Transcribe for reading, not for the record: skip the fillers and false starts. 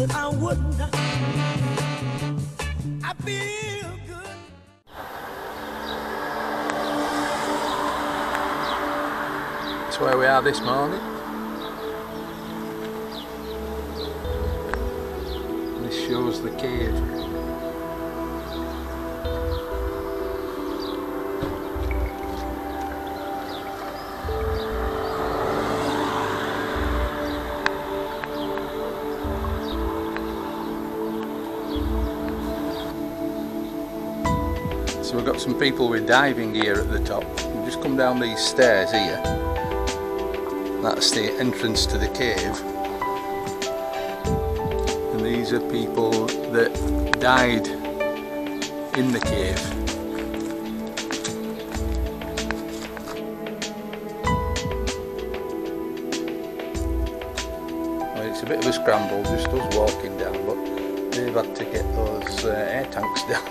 that I wouldn't. I feel good. That's where we are this morning. This shows the cave. So we've got some people with diving gear at the top. We've just come down these stairs here. That's the entrance to the cave. And these are people that died in the cave. Well, it's a bit of a scramble, just us walking down, but they've had to get those air tanks down.